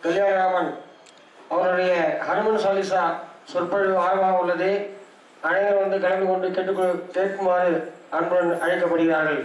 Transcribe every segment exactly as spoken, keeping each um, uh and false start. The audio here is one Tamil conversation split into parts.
கல்யாணராமன் அவருடைய ஹனுமன் சாலிசா சொற்பொழிவு ஆர்வமாக உள்ளது. அனைவரும் வந்து கலந்து கொண்டு கேட்டு கேட்குமாறு அன்புடன் அழைக்கப்படுகிறார்கள்.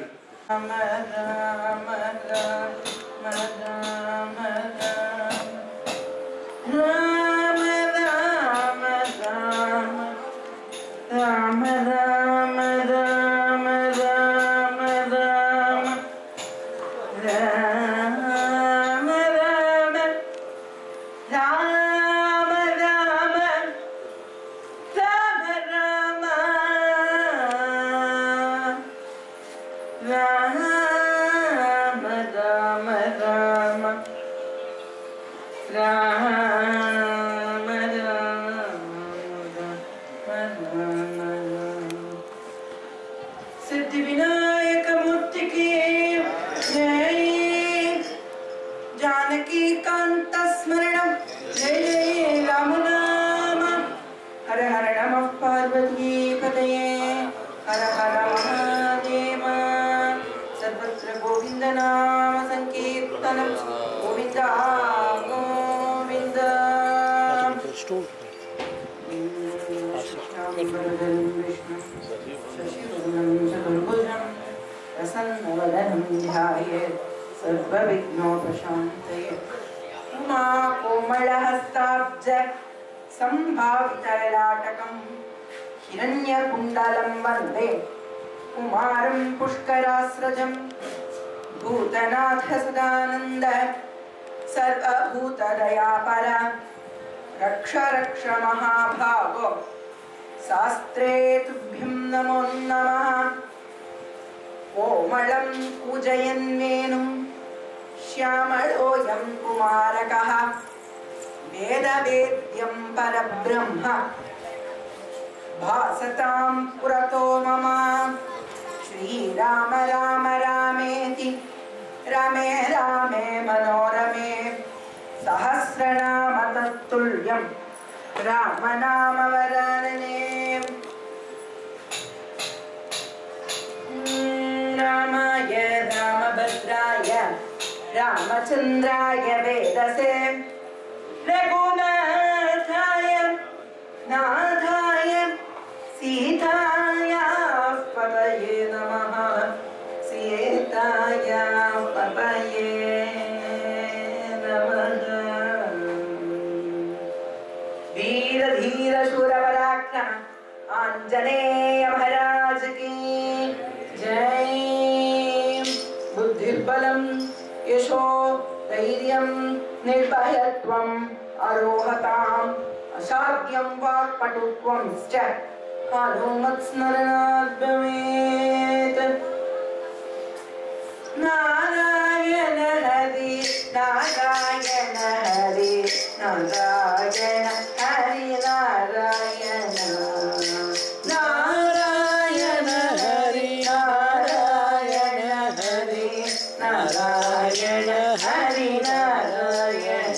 संभावितललाटकं हिरण्यकुण्डलं वन्दे कुमारं पुष्करास्रजं भूतनाथ सदानन्द सर्वभूतदयापर रक्ष रक्ष महाभागो शास्त्रे तुभ्यं नमो नमः कोमलं पूजयन्वेनुं श्यामलोऽयं कुमारकः वेदवेद्यं परब्रह्म भासतां पुरतो मम श्रीराम राम रामेति रमे रामे मनोरमे सहस्रनाम तत्तुल्यं रामनामवरानने रामाय रामभद्राय रामचन्द्राय वेदसे रघुनाथाय नाथाय सीताय पतये नमः सीताय पतये नमः वीर धीर शूर पराक्रम आंजनेय महाराज की जय बुद्धिर्बलं यशो धैर्यं निर्भयत्वम् अरोहताम् असाध्यं वाक्पटुत्वं च हनुमत्स्मरणात् भवेत् नारायण हरि नारायण हरि नारायण हरि नारायण नारायण हरि नारायण हरि नारायण हरि नारायण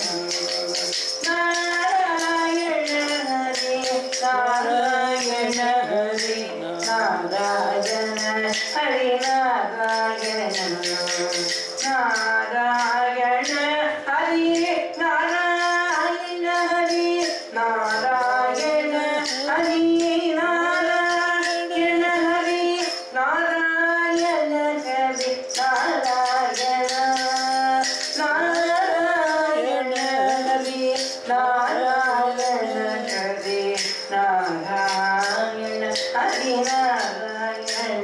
नारायण हरि नारायण हरि नारायण हरि नारायण नारायण हरि नारायण हरि नारायण हरि नारायण हरि नारायण हरि नारायण नारायण हरि नारायण हरि नारायण हरि नारायण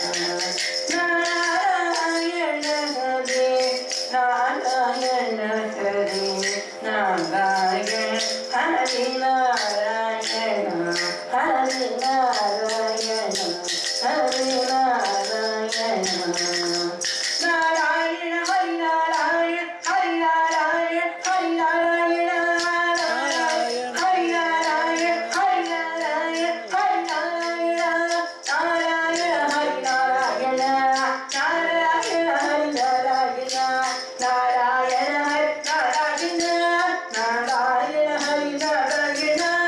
नारायण हरि नारायण हरि नारायण हरि नारायण हरि नारायण हरि नारायण नारायण हरि नारायण हरि नारायण हरि नारायण हरि नारायण हरि नारायण हरि नारायण नारायण हरि नारायण नारायण हरि नारायण नारायण हरि नारायण नारायण हरि नारायण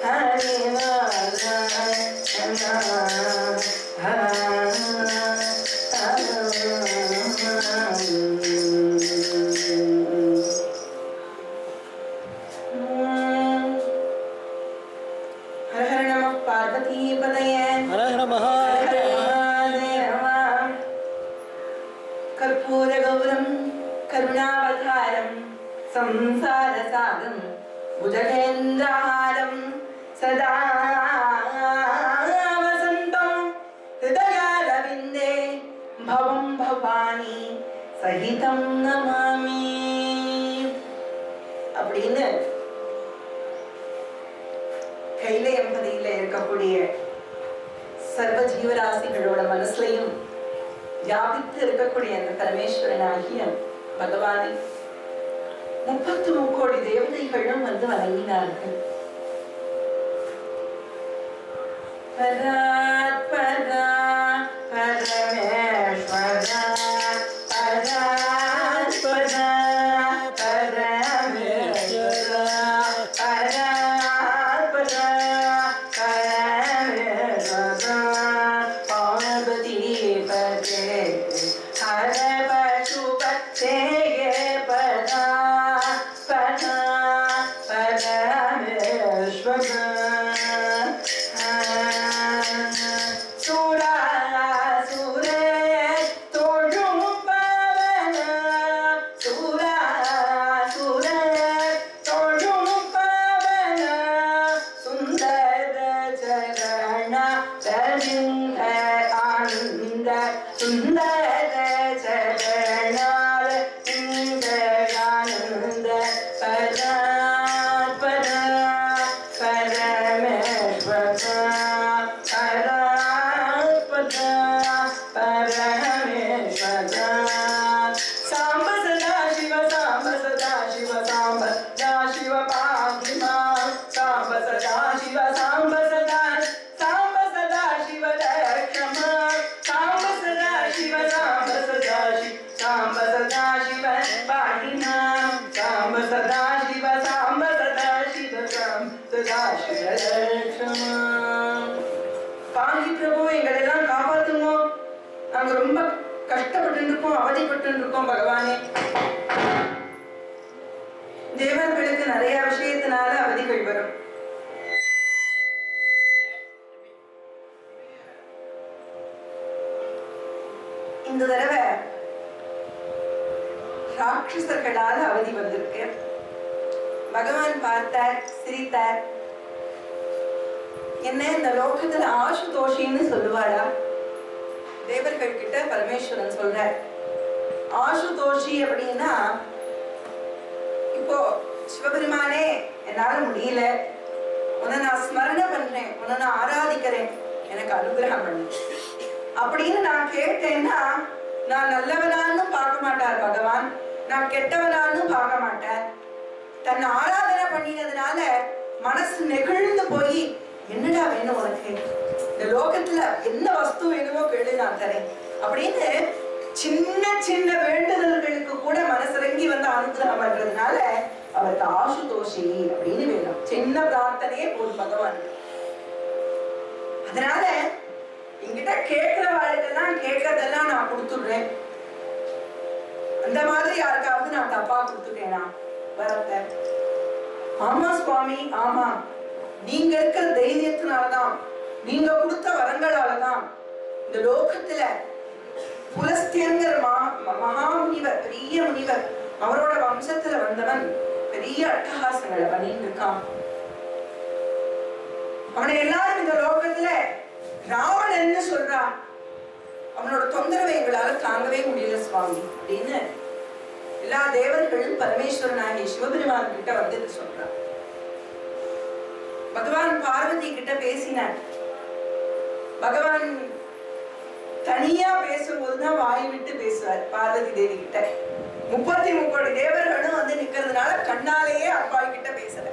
संसारसागं भुजगेन्द्रहारं सदा वसन्तं हृदयारविन्दे भवं भवानी सहितं नमामि அப்படின்னு கைலை எம்பதியில இருக்கக்கூடிய சர்வ ஜீவராசிகளோட மனசுலையும் வியாபித்து இருக்கக்கூடிய அந்த பரமேஸ்வரனாகிய பகவானை முப்பத்து முக்கோடி தேவதைகளும் வந்து வணங்கினார்கள். பராத் பரா பரமேஸ்வரா பராத் பரா பரமேஸ்வரா பராத் பரா பரமேஸ்வரா பார்வதி பதே ஹர பசுபதே பரா பாண்டி பிரபு எங்களெல்லாம் காப்பாத்துங்க, நாங்க ரொம்ப கஷ்டப்பட்டு இருக்கோம், அவதிப்பட்டு இருக்கோம் பகவானே. தேவர்களுக்கு நிறைய விஷயத்தினால அவதிகள் வரும். இந்த தடவை ராட்சசர்களால அவதி வந்திருக்கு. பகவான் பார்த்தார், சிரித்தார். என்ன இந்த லோகத்துல ஆசுதோஷின்னு சொல்லுவாடா? தேவர்கள் கிட்ட பரமேஸ்வரன் சொல்ற ஆசுதோஷி அப்படின்னா, இப்போ சிவபெருமானே என்னால முடியல, உன்னை நான் ஸ்மரண பண்றேன், உன்னை நான் ஆராதிக்கிறேன், எனக்கு அனுகிரகம் பண்ணு அப்படின்னு நான் கேட்டேன்னா, நான் நல்லவனான்னு பார்க்க மாட்டார் பகவான், நான் கெட்டவனான்னு பார்க்க மாட்டார். தன்னை ஆராதனை பண்ணினதுனால மனசு நெகிழ்ந்து போய், என்னடா வேணும் உனக்கு, இந்த லோகத்துல என்ன வஸ்து வேணுமோ கேளு நான் தரேன் அப்படின்னு சின்ன சின்ன வேண்டுதல்களுக்கு கூட மனசிறங்கி வந்து அனுகிரகம் பண்றதுனால அவருக்கு ஆசுதோஷி அப்படின்னு வேணும். சின்ன பிரார்த்தனையே போதும் பகவானுக்கு. அதனால என்கிட்ட கேட்கிற வாழ்க்கெல்லாம் கேட்கறதெல்லாம் நான் கொடுத்துடுறேன். அந்த மாதிரி யாருக்காவது நான் தப்பா கொடுத்துட்டேனா வரத்த? ஆமா சுவாமி, ஆமா, நீங்க இருக்கிற தைரியத்தினாலதான், நீங்க கொடுத்த வரங்களாலதான் இந்த லோகத்துல புலஸ்தியங்கிற மகா முனிவர், பெரிய முனிவர், அவரோட வம்சத்துல வந்தவன் பெரிய அட்டகாசங்களை பண்ணிட்டு இருக்கான். அவனை எல்லாரும் இந்த லோகத்துல ராவணன்னு சொல்றான். அவனோட தொந்தரவை எங்களால தாங்கவே முடியல சுவாமி அப்படின்னு எல்லா தேவர்களும் பரமேஸ்வரனாகிய சிவபெருமான் கிட்ட வந்து சொல்றான். பகவான் பார்வதி கிட்ட பேசினார். பகவான் தனியா பேசும்போதுதான் வாய் விட்டு பேசுவார் பார்வதி தேவி கிட்ட. முப்பத்தி முக்கோடி தேவர்களும் வந்து நிக்கிறதுனால கண்ணாலேயே அப்பாள் கிட்ட பேசல.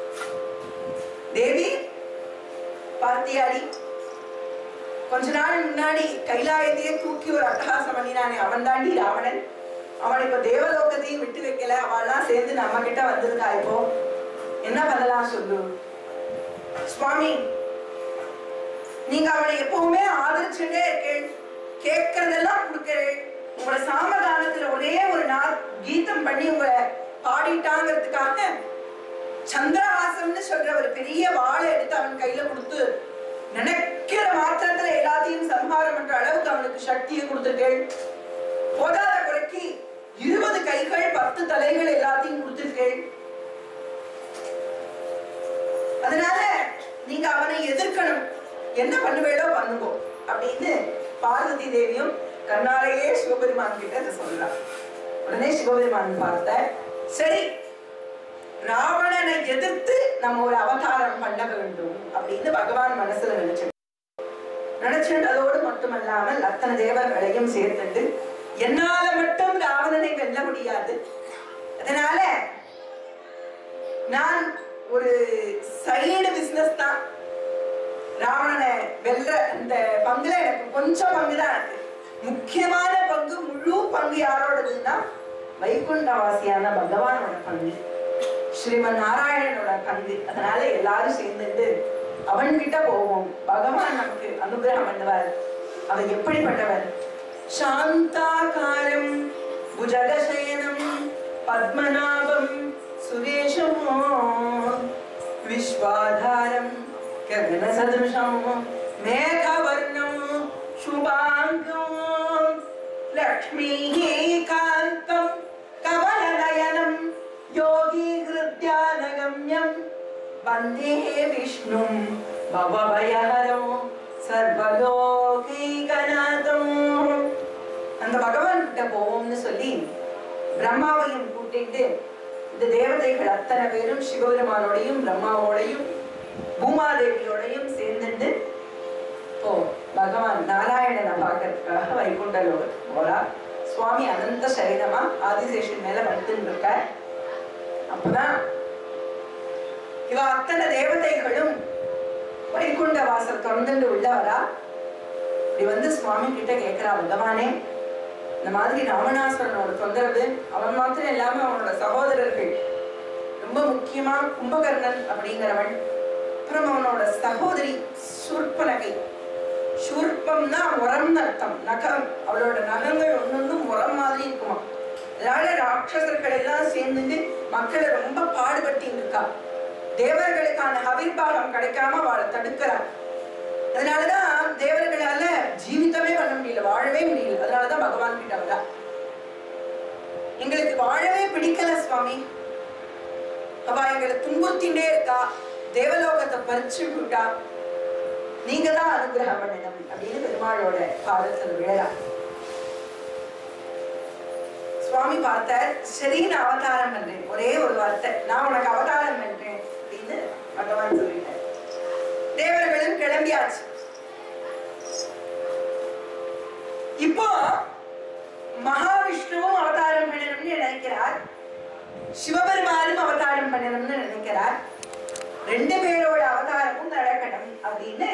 தேவி பார்த்தியாடி, கொஞ்ச நாள் முன்னாடி கைலாயத்தையே தூக்கி ஒரு அட்டகாசம் பண்ணினானே அவன் தாண்டி ராவணன். அவன் இப்ப தேவலோகத்தையும் விட்டு வைக்கல, அவள்லாம் சேர்ந்து நம்ம கிட்ட வந்திருக்கா. இப்போ என்ன பண்ணலாம் சொல்லு சுவாமி நீங்க அவனை எப்பவுமே ஆதரிச்சுட்டே இருக்கேன், கேட்கறதெல்லாம் கொடுக்கிறேன். உங்களோட சாமதானத்துல ஒரே ஒரு நாள் கீதம் பண்ணி உங்களை பாடிட்டாங்கிறதுக்காக சந்திரஹாசம்னு சொல்ற ஒரு பெரிய வாளை எடுத்து அவன் கையில கொடுத்து நினைக்கிற மாத்திரத்துல எல்லாத்தையும் சம்ஹாரம் பண்ற அளவுக்கு அவனுக்கு சக்தியை கொடுத்திருக்கேன். போதாத குறைக்கு இருபது கைகள் பத்து தலைகள் எல்லாத்தையும் கொடுத்திருக்கேன். அதனால நீங்க அவனை எதிர்க்கணும், என்ன பண்ணுவேளோ பண்ணுங்கோ அப்படின்னு பார்வதி தேவியும் கண்ணாலேயே சிவபெருமான் கிட்ட அதை சொல்லலாம். உடனே சிவபெருமான் பார்த்த, சரி ராவணனை எதிர்த்து நம்ம ஒரு அவதாரம் பண்ண வேண்டும் அப்படின்னு பகவான் மனசுல நினைச்சு நினைச்சுட்டதோடு மட்டுமல்லாமல் அத்தனை தேவர்களையும் சேர்த்துட்டு என்னால மட்டும் ராவணனை வெல்ல முடியாது, அதனால நான் ஒரு சைடு பிசினஸ் தான் ராவணனை வெல்ற அந்த பங்குல எனக்கு கொஞ்சம் பங்குதான் இருக்கு. முக்கியமான பங்கு முழு பங்கு யாரோடதுன்னா வைகுண்டவாசியான பகவானோட பங்கு, ஸ்ரீமன் நாராயணனோட பங்கு. அதனால எல்லாரும் சேர்ந்துட்டு அவன் கிட்ட போவோம், பகவான் நமக்கு அனுகிரகம் பண்ணுவார். அவன் எப்படிப்பட்டவர்? சாந்தாகாரம் புஜகசயனம் பத்மநாபம் சுரேஷம் விஸ்வாதாரம் ககனசதுஷம் மேகவர்ணம் சுபாங்கம் லக்ஷ்மீகாந்தம் கமலநயனம் யோகி ஹிருத்யானகம்யம் வந்தே விஷ்ணும் பவபயஹரம் சர்வலோகைகநாதம். அந்த பகவான் கிட்ட போவோம்னு சொல்லி பிரம்மாவையும் கூட்டிட்டு இந்த தேவதைகள் அத்தனை பேரும் சிவபெருமானோடையும் பிரம்மாவோடையும் பூமாதேவியோடையும் சேர்ந்துட்டு ஓ பகவான் நாராயணனை பார்க்கறதுக்காக வைகுண்ட லோகத்துக்கு போறா. சுவாமி அனந்த சரீரமா ஆதிசேஷன் மேல படுத்துன்னு இருக்க. அப்பதான் இவ அத்தனை தேவதைகளும் வைகுண்ட வாசல் திறந்துட்டு உள்ள வரா. இப்படி வந்து சுவாமி கிட்ட கேட்கிறா, பகவானே இந்த மாதிரி ராவணாசுரனோட தொந்தரவு, அவன் மாத்திரம் இல்லாம அவனோட சகோதரர்கள், ரொம்ப முக்கியமா கும்பகர்ணன் அப்படிங்கிறவன், அப்புறம் அவனோட சகோதரி சூர்பனகை. சூர்பம்னா முரம்னு அர்த்தம், நகம். அவளோட நகங்கள் ஒன்னொன்னு முரம் மாதிரி இருக்குமா. அதனால ராட்சசர்கள் எல்லாம் சேர்ந்துட்டு மக்களை ரொம்ப பாடுபட்டு இருக்கா. தேவர்களுக்கான ஹவிர்பாகம் கிடைக்காம அவளை தடுக்கிறார். அதனாலதான் தேவர்களால ஜீவிதமே பண்ண முடியல, வாழவே முடியல. அதனாலதான் பகவான் கிட்ட வரா, எங்களுக்கு வாழவே பிடிக்கல சுவாமி, அவ எங்களை துன்புறுத்திண்டே இருக்கா, தேவலோகத்தை பறிச்சு விட்டா, நீங்க தான் அனுகிரகம் பண்ணணும் அப்படின்னு பெருமாளோட பாதத்துல விழா. சுவாமி பார்த்தார், சரி நான் அவதாரம் பண்றேன், ஒரே ஒரு வார்த்தை, நான் உனக்கு அவதாரம் பண்றேன் அப்படின்னு பகவான் சொல்லிட்டார். தேவர்களும் கிளம்பியாச்சு. இப்போ மகாவிஷ்ணுவும் அவதாரம் பண்ணணும்னு நினைக்கிறார், சிவபெருமானும் அவதாரம் பண்ணணும்னு நினைக்கிறார். ரெண்டு பேரோட அவதாரமும் நடக்கணும் அப்படின்னு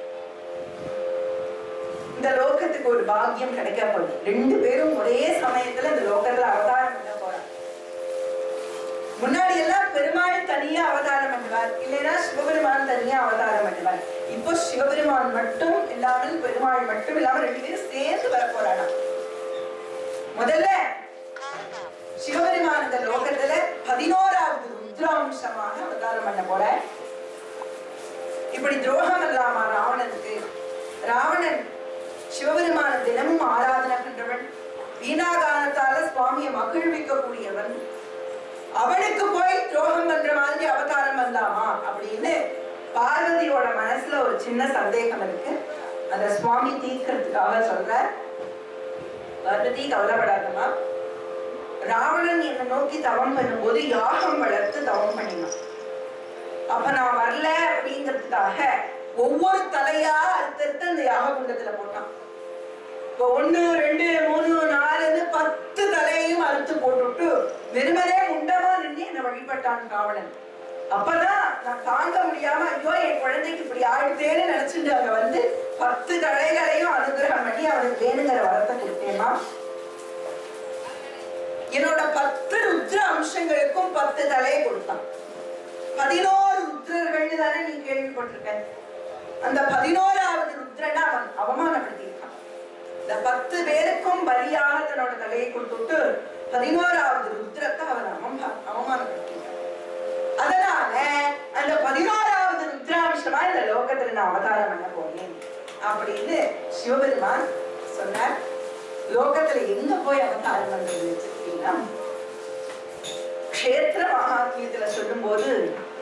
இந்த லோகத்துக்கு ஒரு பாக்கியம் கிடைக்க போகுது. ரெண்டு பேரும் ஒரே சமயத்துல இந்த லோகத்துல அவதாரம் பண்ண போறாங்க. முன்னாடி எல்லாம் பெருமாள் தனியா அவதாரம் பண்ணுவார், இல்லைன்னா சிவபெருமான் தனியா அவதாரம் பண்ணுவார். இப்போ சிவபெருமான் மட்டும் இல்லாமல் பெருமாள் மட்டும் இல்லாமல் ரெண்டு பேரும் சேர்ந்து வர போறாங்க. முதல்ல சிவபெருமான் இந்த லோகத்துல பதினோராவது ருத்ராம்சமாக அவதாரம் பண்ண போற. இப்படி துரோகம் இல்லாமா ராவணனுக்கு? ராவணன் சிவபெருமான தினமும் ஆராதனை பண்றவன், வீணாகானத்தால சுவாமியை மகிழ்விக்க கூடியவன். அவனுக்கு போய் துரோகம் பண்ற மாதிரி அவதாரம் வந்தாமா அப்படின்னு பார்வதியோட மனசுல ஒரு சின்ன சந்தேகம் இருக்கு. அத சுவாமி தீர்க்கிறதுக்காக சொல்ற, பார்வதி கவலைப்படாதமா, ராவணன் என்னை நோக்கி தவம் பண்ணும்போது யாகம் வளர்த்து தவம் பண்ணினான். அப்ப நான் வரல அப்படிங்கிறதுக்காக ஒவ்வொரு தலையா அறுத்தறுத்து அந்த யாக குண்டத்துல போட்டான். இப்போ ஒண்ணு ரெண்டு மூணு நாலுன்னு பத்து தலையையும் அறுத்து போட்டுட்டு வெறுமனே முண்டமா நின்று என்னை வழிபட்டான் ராவணன். அப்பதான் நான் தாங்க முடியாம, ஐயோ என் குழந்தைக்கு இப்படி ஆயிடுத்தேன்னு நினைச்சுட்டு அங்க வந்து பத்து தலைகளையும் அனுகிரகம் பண்ணி அவனுக்கு வேணுங்கிற வரத்தை கொடுத்தேமா. என்னோட பத்து ருத்ர அம்சங்களுக்கும் பத்து தலையை கொடுத்தான். பதினோரு ருத்ரர்கள் தானே நீ கேள்வி கேள்விப்பட்டிருக்கேன். அந்த பதினோராவது ருத்ரனை அவன் அவமானப்படுத்தியிருக்கான். இந்த பத்து பேருக்கும் பலியாக தன்னோட தலையை கொடுத்துட்டு பதினோராவது ருத்ரத்தை அவன் அவமா அவமானப்படுத்தியிருக்கான். அதனால அந்த பதினோராவது ருத்ராம்சமா இந்த லோகத்துல நான் அவதாரம் பண்ண போறேன் அப்படின்னு சிவபெருமான் சொன்னார். லோகத்துல எங்க போய் அவதாரம் பண்றது வச்சிருக்கீங்கன்னா, க்ஷேத்திர மகாத்மியத்துல சொல்லும் போது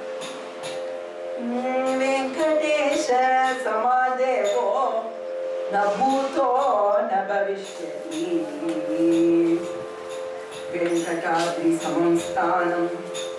வெங்கடேஷ சமாதேவோ ந பூதோ ந பவிஷ்யதி வெங்கடாத்ரி சமஸ்தானம்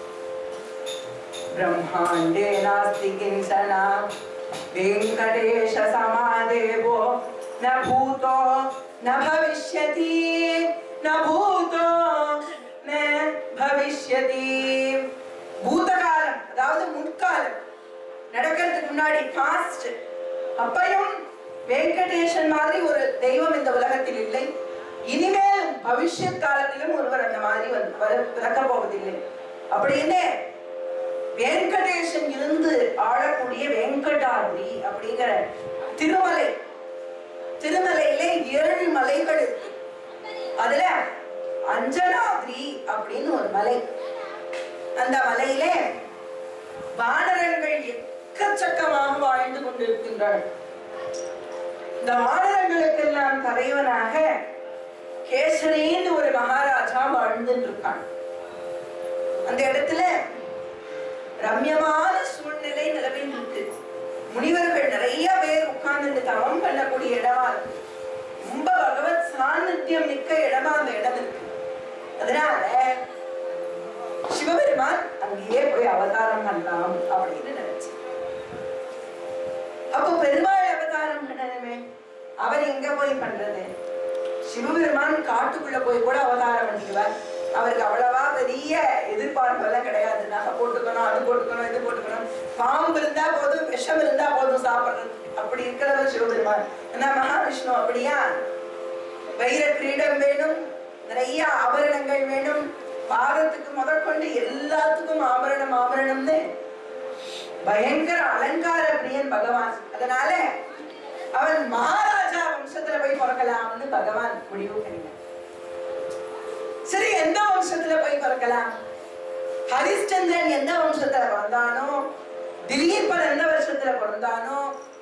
ब्रह्मांडे नास्ति किंचन वेंकटेश समादेवो न भूतो न भविष्यति न भूतो न भविष्यति. பூதகாலம் அதாவது முற்காலம் நடக்கிறதுக்கு முன்னாடி பாஸ்ட், அப்பையும் வெங்கடேசன் மாதிரி ஒரு தெய்வம் இந்த உலகத்தில் இல்லை. இனிமேல் பவிஷ்யத் காலத்திலும் ஒருவர் அந்த மாதிரி பிறக்க போவதில்லை அப்படின்னு வெங்கடேசன் இருந்து ஆளக்கூடிய வெங்கடாத்ரி அப்படிங்கிற திருமலை, திருமலையில ஏழு மலைகள் இருக்கு. அதுல அஞ்சனாத்ரி அப்படின்னு ஒரு மலை. அந்த மலையில வானரங்கள் எக்கச்சக்கமாக வாழ்ந்து கொண்டிருக்கின்றனர். இந்த வானரங்களுக்கெல்லாம் தலைவனாக கேசரின்னு ஒரு மகாராஜா வாழ்ந்துட்டு இருக்கான். அந்த இடத்துல ரம்யமான சூழ்நிலை நிலவில் இருக்கு. முனிவர்கள் நிறைய பேர் உட்கார்ந்து தவம் பண்ணக்கூடிய இடமா இருக்கு. ரொம்ப பகவத் சாநித்தியம் மிக்க இடமா அந்த இடம் இருக்கு. அதனால சிவபெருமான் அங்கேயே போய் அவதாரம் பண்ணலாம் அப்படின்னு நினைச்சு, அப்போ பெருமாள் அவதாரம் பண்ணணுமே, அவர் எங்க போய் பண்றது? சிவபெருமான் காட்டுக்குள்ள போய் கூட அவதாரம் பண்ணிடுவார். அவருக்கு அவ்வளவா பெரிய எதிர்பார்ப்பு எல்லாம் கிடையாது. நகை போட்டுக்கணும், அது போட்டுக்கணும், இது போட்டுக்கணும், பாம்பு இருந்தா போதும், விஷம் இருந்தா போதும் சாப்பிடுறது, அப்படி இருக்கிறவர் சிவபெருமான். ஏன்னா மகாவிஷ்ணு அப்படியா, வைர கிரீடம் வேணும், நிறைய ஆபரணங்கள் வேணும், பாதத்துக்கு முதற்கொண்டு எல்லாத்துக்கும் ஆபரணம் ஆபரணம்னு பயங்கர அலங்கார பிரியன் பகவான். அதனால அவன் மகாராஜா வம்சத்துல போய் பிறக்கலாம்னு பகவான் முடிவு பண்ணினார். சரி, எந்த வம்சத்துல போய் பிறக்கலாம்? ஹரிச்சந்திரன் எந்த வம்சத்துல பிறந்தானோ, திலீபன் எந்த வருஷத்துல பிறந்தானோ,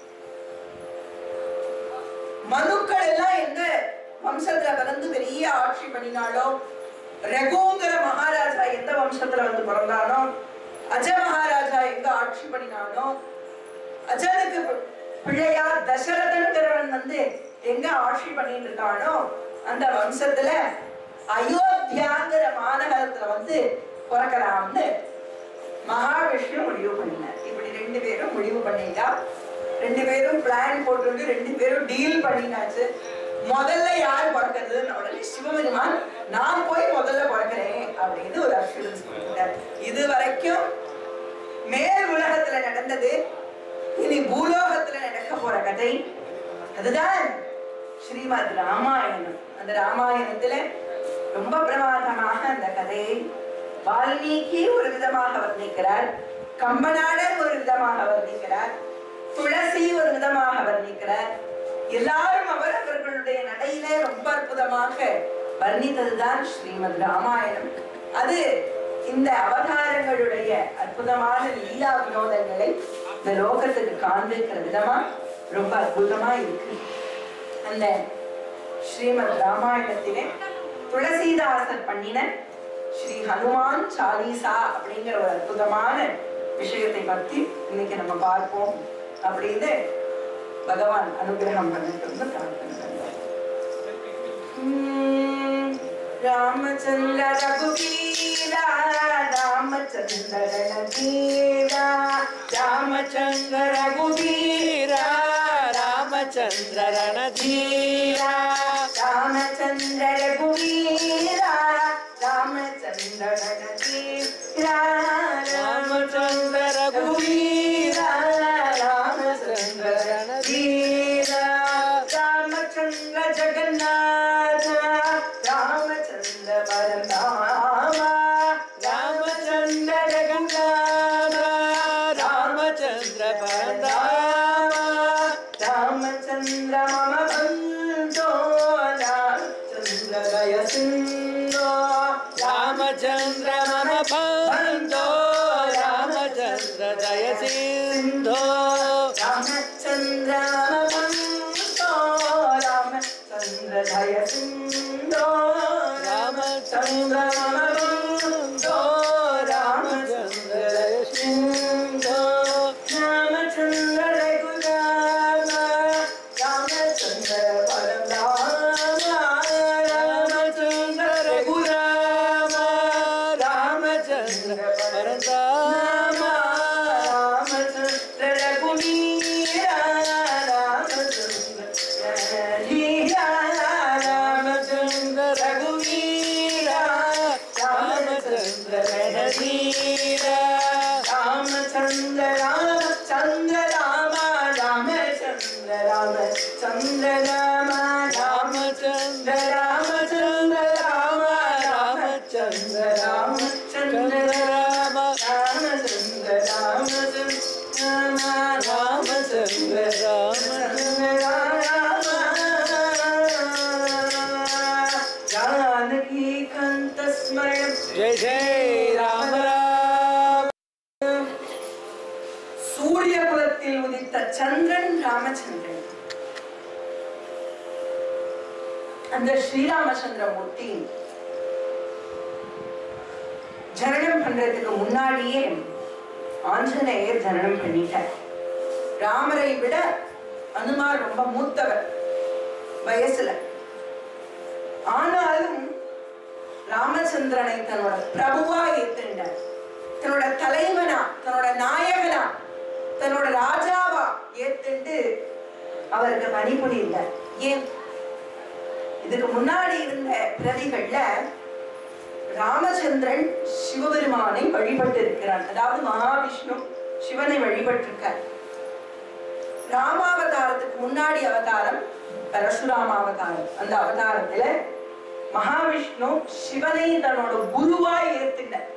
மனுக்கள் எல்லாம் எந்த வம்சத்துல பிறந்து பெரிய ஆட்சி பண்ணினாலோ, ரகுங்கிற மகாராஜா எந்த வம்சத்துல வந்து பிறந்தானோ, அஜ மகாராஜா எங்க ஆட்சி பண்ணினானோ, அஜனுக்கு பிள்ளையா தசரதன் வந்து எங்க ஆட்சி பண்ணிட்டு இருக்கானோ, அந்த வம்சத்துல அயோத்தியாங்கிற மாநகரத்துல வந்து பிறக்கலாம்னு மகாவிஷ்ணு முடிவு பண்ணினார். இப்படி ரெண்டு பேரும் முடிவு பண்ணிட்டா, ரெண்டு பேரும் பிளான் போட்டு ரெண்டு பேரும் டீல் பண்ணினாச்சு. முதல்ல யார் பிறக்கிறதுன்னு உடனே சிவபெருமான் நான் போய் முதல்ல பிறக்கிறேன் அப்படின்னு ஒரு அஷூரன்ஸ் கொடுத்தார். இது வரைக்கும் மேல் உலகத்துல நடந்தது, இனி பூலோகத்துல நடக்க போற கதை. அதுதான் ஸ்ரீமத் ராமாயணம். அந்த ராமாயணத்துல ரொம்ப பிரமாதமாக அந்த கதையை வால்மீகி ஒரு விதமாக வர்ணிக்கிறார், கம்பநாடர் ஒரு விதமாக வர்ணிக்கிறார், துளசி ஒரு விதமாக வர்ணிக்கிறார். எல்லாரும் அவர் அவர்களுடைய நடையிலே ரொம்ப அற்புதமாக வர்ணித்ததுதான் ஸ்ரீமத் ராமாயணம். அது இந்த அவதாரங்களுடைய அற்புதமான லீலா வினோதங்களை இந்த லோகத்துக்கு காண்பிக்கிற விதமா ரொம்ப அற்புதமா இருக்கு. அந்த ஸ்ரீமத் ராமாயணத்திலே துளசிதாசர் பண்ணின ஸ்ரீ ஹனுமான் சாலிசா அப்படிங்கிற ஒரு அற்புதமான விஷயத்தை பத்தி இன்னைக்கு நம்ம பார்ப்போம் அப்படின்னு பகவான் அனுகிரகம் பண்ணிட்டு பிரார்த்தனை பண்ணுவார். Ramachandra ரகுவீரா Ramachandra ரணதீரா Ramachandra ரகுவீரா Ramachandra ரணதீரா Ramachandra ரகுவீரா Ramachandra ரணதீரா Ramachandra ரகுவீரா Ramachandra ரணதீரா Ramachandra Jagannatha Ramachandra பரந்தாமா Ramachandra Jagannatha Ramachandra Ramachandra Parandama Ramachandra mama bando Ramachandra daya sindho Ramachandra mama bando Ramachandra daya sindho Ramachandra mama bando Ramachandra daya sindho Ramachandra mama bando Ramachandra daya sindho Ramachandra Raghurama Ramachandra Parandama Ramachandra Raghurama Ramachandra Parandama Ramachandra Raghumira Ramachandra Leela Ramachandra Raghumira Ramachandra Leela Ramachandra Ramachandra Rama Ramachandra Ramachandra Rama Ramachandra Ramachandra Rama Ramachandra Ramachandra Rama Ramachandra Ramachandra Rama Ramachandra Ramachandra Rama Janaki Kanta Smaram Jai Jai Ram Ram சூரிய குலத்தில் உதித்த சந்திரன் ராமச்சந்திரன். அந்த ஸ்ரீராமச்சந்திரமூர்த்தி ஜனனம் பண்றதுக்கு முன்னாடியே ஆஞ்சநேயர் ஜனனம் பண்ணிட்டார். ராமரை விட அனுமார் ரொம்ப மூத்தவர் வயசுல. ஆனாலும் ராமச்சந்திரனை தன்னோட பிரபுவா ஏத்துண்டார். தன்னோட தலைவனா, தன்னோட நாயகனா, தன்னோட ராஜாவா ஏத்துண்டு அவருக்கு பணிபுரிந்தார். ஏன்? இதுக்கு முன்னாடி இருந்த பிரதிகள்ல ராமச்சந்திரன் சிவபெருமானை வழிபட்டு இருக்கிறார். அதாவது மகாவிஷ்ணு சிவனை வழிபட்டிருக்கார். ராமாவதாரத்துக்கு முன்னாடி அவதாரம் பரசுராம அவதாரம். அந்த அவதாரத்துல மகாவிஷ்ணு சிவனை தன்னோட குருவாய் ஏத்துட்டார்.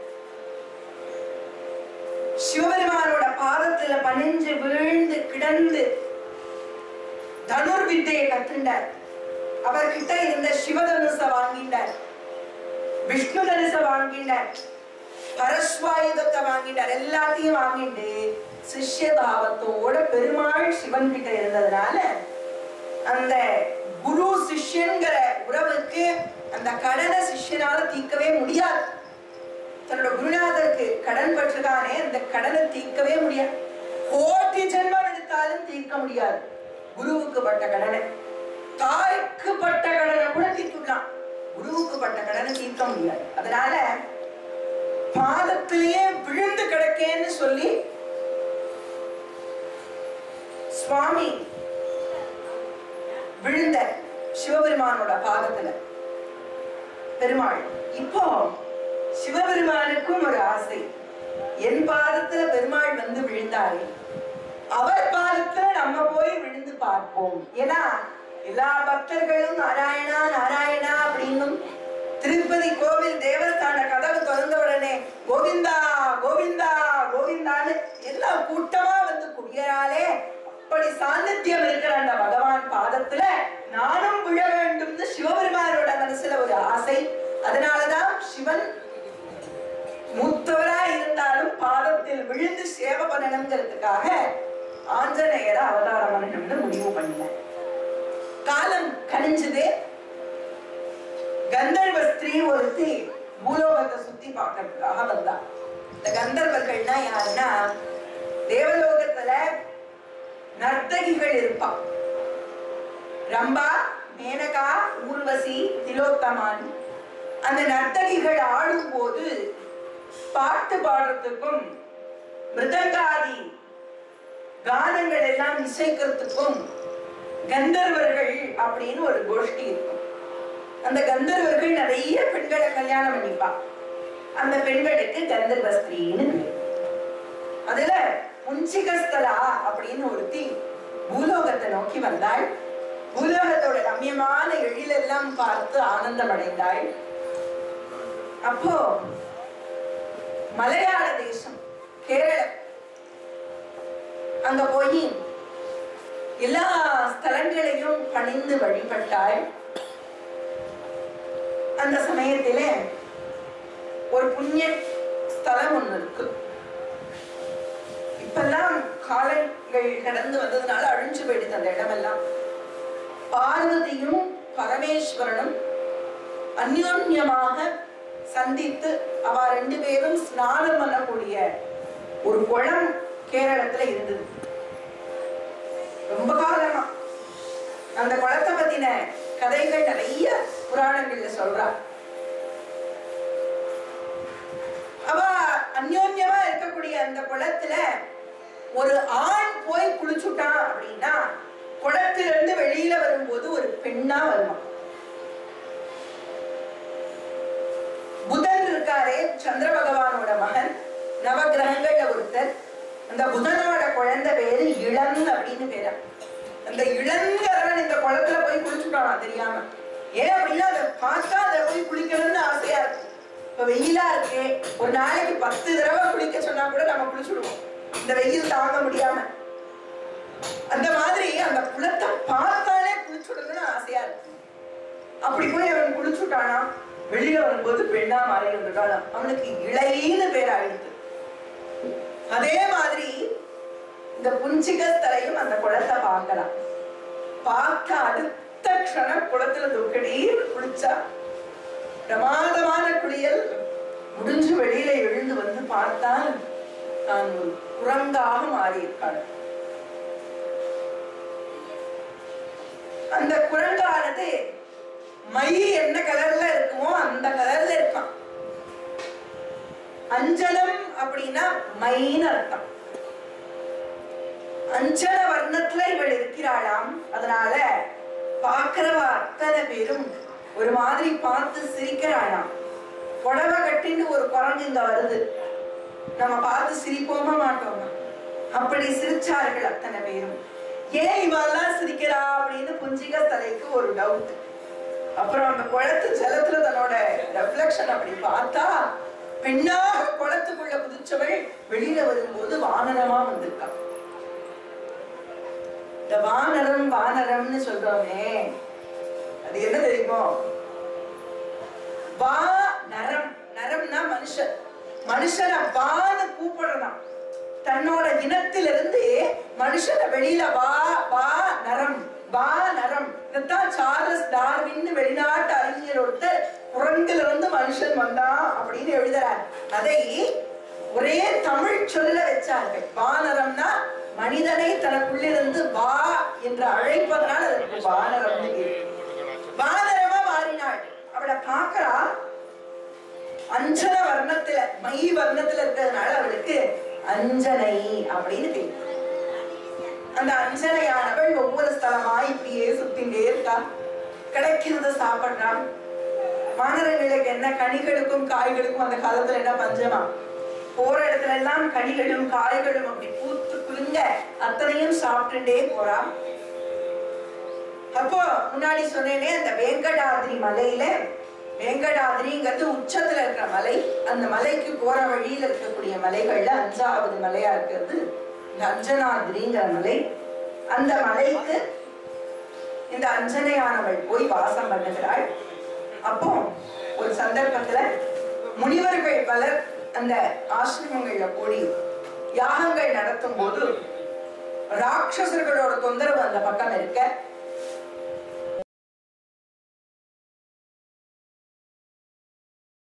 சிவபெருமானோட பாதத்துல பணிஞ்சு விழுந்து கிடந்து தனுர்வித்தையை கற்றுண்டார். அவர்கிட்ட இருந்த சிவதனுச வாங்கிட்டார், விஷ்ணு தனுச வாங்கிட்டார், பரஸ்வாயுதத்தை வாங்கிட்டார். எல்லாத்தையும் வாங்கிட்டு சிஷ்ய பாவத்தோட பெருமாள் சிவன் கிட்ட இருந்ததுனால அந்த குரு சிஷ்யன்கிற உறவுக்கு அந்த கடனை சிஷ்யனால தீர்க்கவே முடியாது. தன்னோட குருநாதருக்கு கடன் பற்றுதானே, அந்த கடனை தீர்க்கவே முடியாது. கோட்டி ஜென்மம் எடுத்தாலும் தீர்க்க முடியாது. குருவுக்கு பட்ட கடனை, தாய்க்கு பட்ட கடனை கூட தீர்த்துக்கலாம், குருவுக்கு பட்ட கடனை தீர்க்க முடியாது. அதனால பாதத்திலேயே விழுந்து கிடக்கேன்னு சொல்லி சுவாமி விழுந்த சிவபெருமானோட பாதத்துல பெருமாள். இப்போ சிவபெருமானுக்கும் ஒரு ஆசை, என் பாதத்துல பெருமாள் வந்து விழுந்தாரே, அவர் பாதத்துல நம்ம போய் விழுந்து பார்ப்போம். ஏன்னா எல்லா பக்தர்களும் நாராயணா நாராயணா அப்படின்னும், திருப்பதி கோவில் தேவஸ்தான கதவு திறந்த உடனே கோவிந்தா கோவிந்தா கோவிந்தான்னு எல்லா கூட்டமா வந்து குடியராலே அப்படி சாநித்தியம் இருக்கிற அந்த பகவான் பாதத்துல நானும் விழ வேண்டும்னு சிவபெருமானோட மனசுல ஒரு ஆசை. அதனாலதான் சிவன் மூத்தவரா இருந்தாலும் பாதத்தில் விழுந்து சேவை பண்ணணுங்கிறதுக்காக ஆஞ்சநேயரை அவதாரம் பண்ணணும்னு முடிவு பண்ணல. காலம் கணிஞ்சது. கந்தர்வ ஸ்திரீ ஒருத்தி பூலோகத்தை சுத்தி பார்க்கறதுக்காக வந்தா. இந்த கந்தர்வர்கள்னா யாருன்னா, தேவலோகத்துல நர்த்தகிகள் இருப்பா. ரம்பா, மேனகா, ஊர்வசி, திலோத்தமான். அந்த நர்த்தகிகள் ஆடும் போது பாட்டு பாடுறதுக்கும் மிருதங்காதி கானங்கள் எல்லாம் இசைக்கிறதுக்கும் கந்தர்வர்கள் அப்படின்னு ஒரு கோஷ்டி இருக்கும். அந்த கந்தர்வர்கள் நிறைய பெண்களை கல்யாணம் பண்ணிப்பா. அந்த பெண்களுக்கு கந்தர்வ ஸ்திரீன்னு பேர். அதுல புஞ்சிகஸ்தலா அப்படின்னு ஒருத்தி பூலோகத்தை நோக்கி வந்தாள். பூலோகத்தோட ரம்யமான எழிலெல்லாம் பார்த்து ஆனந்தம் அடைந்தாள். அப்போ மலையாள தேசம், கேரளம், அங்க போய் எல்லா ஸ்தலங்களையும் பணிந்து வழிபட்டாள். அந்த சமயத்திலே ஒரு புண்ணிய ஸ்தலம் ஒண்ணு இருக்கு. இப்பெல்லாம் காலங்கள் கடந்து வந்ததுனால அழிஞ்சு போயிடுது அந்த இடமெல்லாம். பார்வதியும் பரமேஸ்வரனும் அந்யோன்யமாக சந்தித்து அவ ரெண்டு பேரும் ஸ்நானம் பண்ணக்கூடிய ஒரு குளம் கேரளத்துல இருந்தது. ரொம்ப காலமா அந்த குளத்தை பத்தின கதைகள் நிறைய புராணங்கள்ல சொல்றா. அவ அந்யோன்யமா இருக்கக்கூடிய அந்த குளத்துல ஒரு ஆண் போய் குளிச்சுட்டான் அப்படின்னா குளத்திலிருந்து வெளியில வரும்போது ஒரு பெண்ணா வருவான். புதன் இருக்காரே, சந்திர பகவானோட மகன், நவகிரகங்கள்ல ஒருத்தர். அந்த புதனோட குழந்தை பேரு இளன் அப்படின்னு பேரு. அந்த இளங்கரன் இந்த குளத்துல போய் குளிச்சுட்டானா தெரியாம. ஏன் அப்படின்னா அதை பார்த்தா அதை போய் குளிக்கணும்னு ஆசையா இருக்கு. இப்ப வெயிலா இருக்கு, ஒரு நாளைக்கு பத்து தடவை குளிக்க சொன்னா கூட நம்ம குளிச்சுடுவோம், இந்த வெயில் தாங்க முடியாம. அந்த மாதிரி அந்த குளத்தை பார்த்தாலே குளிச்சுடணும்னு ஆசையா இருக்கு. அப்படி போய் அவன் குளிச்சுட்டானா, வெளியில வரும்போது பெண்ணா மாறி வந்துட்டான். அவனுக்கு இளையின்னு பேர் ஆயிடுது. அதே மாதிரி இந்த புஞ்சிகஸ்தரையும் அந்த குளத்தை பார்க்கலாம். பார்க்க அடுத்த க்ஷணம் குளத்துல துக்கடீர் குளிச்சா. பிரமாதமான குளியல் முடிஞ்சு வெளியில எழுந்து வந்து பார்த்தால் நான் ஒரு குரங்காக மாறி இருக்காள். அந்த குரங்கானது மை என்ன கலர்ல இருக்குமோ அந்த கலர்ல இருக்கான். அஞ்சனம் அப்படின்னா மைன்னு அர்த்தம். அஞ்சன வர்ணத்துல இவள் இருக்கிறாளாம். அதனால பாக்குறவ அத்தனை பேரும் ஒரு மாதிரி பார்த்து சிரிக்கிறாளாம். புடவை கட்டின்னு ஒரு குரங்கு இங்க வருது, நம்ம பார்த்து சிரிப்போமா மாட்டோமா? அப்படி சிரிச்சார்கள் அத்தனை பேரும். ஏன் இவெல்லாம் சிரிக்கிறா அப்படின்னு புஞ்சிகஸ்தலைக்கு ஒரு டவுட். அப்புறம் அந்த குளத்து ஜலத்துல தன்னோட ரெஃப்ளெக்ஷன் அப்படி பார்த்தா பெண்ணாக குளத்துக்குள்ள குதிச்சவள் வெளியில வரும்போது வானரமா வந்திருக்கா. இந்த வானரம் வானரம்னு சொல்றோமே, அது என்ன தெரியுமோ? வா நரம், நரம்னா மனுஷன். மனுஷனை வான்னு கூப்பிடலாம். தன்னோட இனத்திலிருந்து மனுஷனை வெளியில வா வா நரம் வா நரம். இதான் சார்லஸ் டார்வின் வெளிநாட்டு அறிஞர் ஒருத்தர் குரங்குல இருந்து மனுஷன் வந்தான் அப்படின்னு எழுதுறார். அதை ஒரே தமிழ் சொல்ல வச்சார்கள். வானரம்னா மனிதனை தனக்குள்ளிருந்து வா என்று அழைப்பதனால் அதற்கு வானரம். வானரமா மாறினாள். அவளை பார்க்கிறா, அஞ்சன வர்ணத்துல மை வர்ணத்துல இருக்கிறதுனால அவளுக்கு அஞ்சனை அப்படின்னு பேர். அந்த அஞ்சனையானவள் ஒவ்வொரு ஸ்தலமா இப்படியே சுத்திண்டே இருக்கா. கிடைக்கிறத சாப்பிடுறான். வானரங்களுக்கு என்ன, கனிகளுக்கும் காய்களுக்கும் அந்த காலத்துல என்ன பஞ்சமா? போற இடத்துல எல்லாம் கனிகளும் காய்களும் அப்படி பூத்து குலுங்க அத்தனையும் சாப்பிட்டுட்டே போறான். அப்போ முன்னாடி சொன்னேனே, அந்த வேங்கடாதிரி மலையில, வேங்கடாதிரிங்கிறது உச்சத்துல இருக்கிற மலை. அந்த மலைக்கு போற வழியில இருக்கக்கூடிய மலைகள்ல அஞ்சாவது மலையா இருக்கிறது இந்த அஞ்சனாதிரிங்கிற மலை. அந்த மலைக்கு இந்த அஞ்சனையானவள் போய் வாசம் பண்ணுகிறாள். அப்போ ஒரு சந்தர்ப்பத்துல முனிவர்கள் பலர் அந்த ஆசிரமங்கள்ல கூடி யாகங்கள் நடத்தும் போது ராட்சசர்களோட தொந்தரவு அந்த பக்கம் இருக்க